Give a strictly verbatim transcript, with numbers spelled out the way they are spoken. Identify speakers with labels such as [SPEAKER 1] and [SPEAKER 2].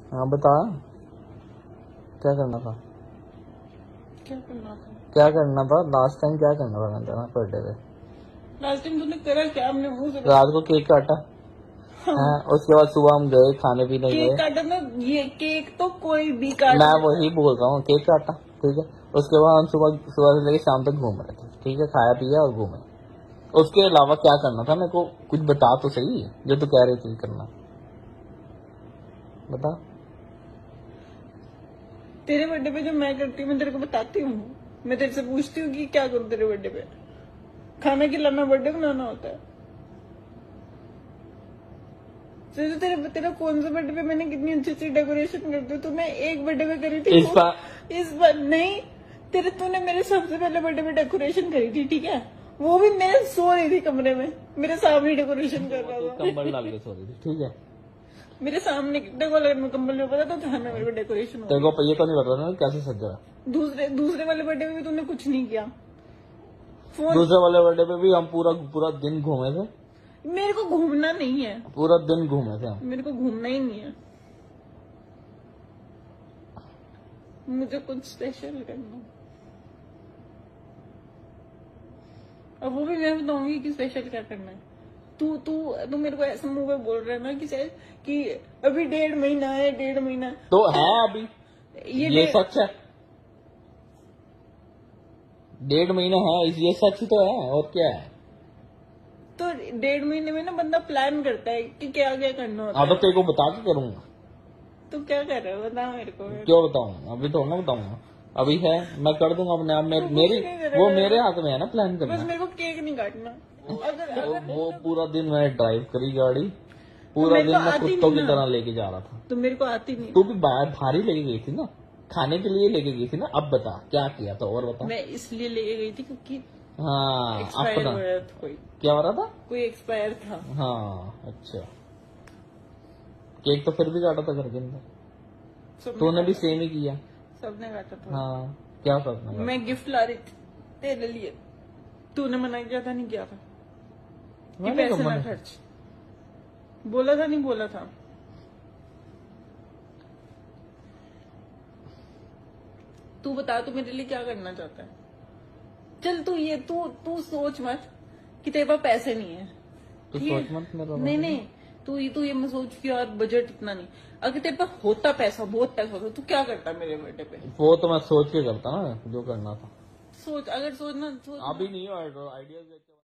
[SPEAKER 1] हाँ बता, क्या करना था?
[SPEAKER 2] क्या करना था?
[SPEAKER 1] क्या करना था लास्ट टाइम? क्या करना था तेरा बर्थडे पे?
[SPEAKER 2] लास्ट टाइम तूने करा क्या? हमने मुंह से
[SPEAKER 1] रात को केक काटा।
[SPEAKER 2] हाँ।
[SPEAKER 1] हाँ, उसके बाद सुबह हम गए खाने पीने गए।
[SPEAKER 2] केक काटा ना, ये केक तो कोई भी काट।
[SPEAKER 1] मैं वही बोल रहा हूँ, केक काटा, ठीक है। उसके बाद हम सुबह सुबह से लेकर शाम तक घूम रहे थे, ठीक है, खाया पिया और घूमे। उसके अलावा क्या करना था मेरे को कुछ बता तो सही, जो तू कह रही थी करना, बता।
[SPEAKER 2] तेरे बर्थडे पे जो मैं करती हूँ मैं तेरे को बताती हूँ। मैं तेरे से पूछती हूँ कि क्या करूँ तेरे बर्थडे पे। खाना खिलाना बर्थडे बनाना होता है। तो तेरे तेरा कौन सा बर्थडे पे मैंने कितनी अच्छी अच्छी डेकोरेशन करती हूँ। तूने एक बर्थडे पे करी थी
[SPEAKER 1] इस बार
[SPEAKER 2] इस बार नहीं। तेरे तूने मेरे सबसे पहले बर्थडे पे डेकोरेशन करी थी, ठीक है। वो भी मैं सो रही थी कमरे में, मेरे सामने डेकोरेशन कर रहा था।
[SPEAKER 1] कंबल डाल के सो रही थी, ठीक है।
[SPEAKER 2] मेरे सामने देखो, अगर मैं कंबल में पता तो था ना मेरे को डेकोरेशन।
[SPEAKER 1] तेरे को ये तो नहीं पता ना कैसे सजा।
[SPEAKER 2] दूसरे दूसरे वाले बर्थडे में भी तूने कुछ नहीं किया। फोन
[SPEAKER 1] दूसरे वाले बर्थडे पे भी हम पूरा पूरा दिन घूमे थे।
[SPEAKER 2] मेरे को घूमना नहीं है,
[SPEAKER 1] पूरा दिन घूमे थे हम।
[SPEAKER 2] मेरे को घूमना ही नहीं है। मुझे कुछ स्पेशल करना, और वो भी मैं बताऊंगी कि स्पेशल क्या करना है। तू तू तू मेरे को ऐसे मुंह पे बोल रहा है ना कि शायद कि अभी डेढ़ महीना है, डेढ़ महीना
[SPEAKER 1] तो है अभी।
[SPEAKER 2] ये,
[SPEAKER 1] ये सच है, डेढ़ महीना है, ये सच ही तो है, और क्या है।
[SPEAKER 2] तो डेढ़ महीने में ना बंदा प्लान करता है कि क्या क्या करना होता है।
[SPEAKER 1] अब तेरे को बता के करूंगा।
[SPEAKER 2] तू क्या कर रहा है बता मेरे को।
[SPEAKER 1] क्यों बताऊं, अभी थोड़ा ना बताऊंगा। अभी है, मैं कर दूंगा अपने आप। मे, मेरी वो मेरे हाथ में है ना प्लान करना।
[SPEAKER 2] बस मेरे को केक नहीं काटना। अगर, अगर
[SPEAKER 1] वो पूरा दिन मैंने ड्राइव करी गाड़ी, पूरा दिन मैं कुत्तों की तरह लेके जा रहा था।
[SPEAKER 2] तो मेरे को आती नहीं।
[SPEAKER 1] तू भी बाहर भारी लेके गई थी ना, खाने के लिए लेके गई थी ना। अब बता क्या किया था, और बता।
[SPEAKER 2] मैं इसलिए लेके गई थी क्योंकि
[SPEAKER 1] हाँ
[SPEAKER 2] एक्सपायर
[SPEAKER 1] अपना
[SPEAKER 2] हो रहा था, कोई
[SPEAKER 1] क्या हो रहा था,
[SPEAKER 2] कोई एक्सपायर था।
[SPEAKER 1] हाँ अच्छा। केक तो फिर भी काटा था घर के अंदर। तूने भी सेम ही किया।
[SPEAKER 2] सबने काटा था।
[SPEAKER 1] हाँ क्या करना।
[SPEAKER 2] मैं गिफ्ट ला रही थी तेरे लिए, तूने मना किया था, नहीं किया था कि पैसे ना खर्च। बोला था नहीं बोला था। तू बता तू मेरे लिए क्या करना चाहता है। चल तू ये तू तू सोच मत कि तेरे पास पैसे नहीं है।
[SPEAKER 1] तू सोच मत मेरा।
[SPEAKER 2] नहीं नहीं, तू ये तू ये मत सोच कि यार बजट इतना नहीं। अगर तेरे पास होता पैसा, बहुत पैसा होता, तू क्या करता मेरे बर्थडे पे।
[SPEAKER 1] वो तो मैं सोच के करता ना जो करना था।
[SPEAKER 2] सोच, अगर सोचना सोच
[SPEAKER 1] अभी नहीं आइडिया।